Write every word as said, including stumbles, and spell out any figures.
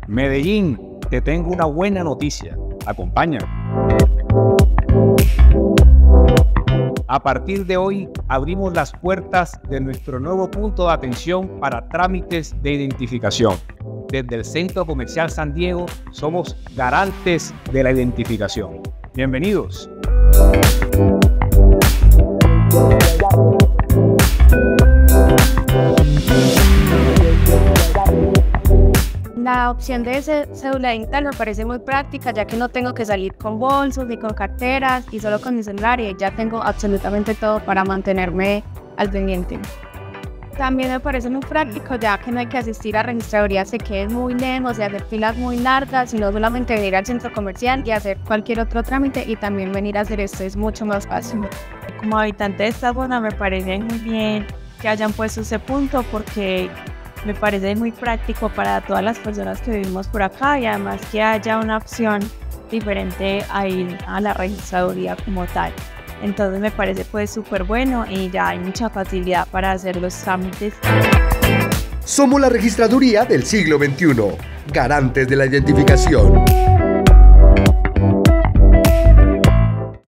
Medellín, te tengo una buena noticia. Acompáñame. A partir de hoy, abrimos las puertas de nuestro nuevo punto de atención para trámites de identificación. Desde el Centro Comercial San Diego, somos garantes de la identificación. Bienvenidos. La opción de cédula digital me parece muy práctica, ya que no tengo que salir con bolsos ni con carteras y solo con mi celular, y ya tengo absolutamente todo para mantenerme al pendiente. También me parece muy práctico, ya que no hay que asistir a registradurías que queden muy lejos y hacer filas muy largas, sino solamente venir al centro comercial y hacer cualquier otro trámite, y también venir a hacer esto es mucho más fácil. Como habitante de esta zona me parece muy bien que hayan puesto ese punto, porque me parece muy práctico para todas las personas que vivimos por acá, y además que haya una opción diferente a ir a la registraduría como tal. Entonces me parece pues súper bueno, y ya hay mucha facilidad para hacer los trámites. Somos la registraduría del siglo veintiuno, garantes de la identificación.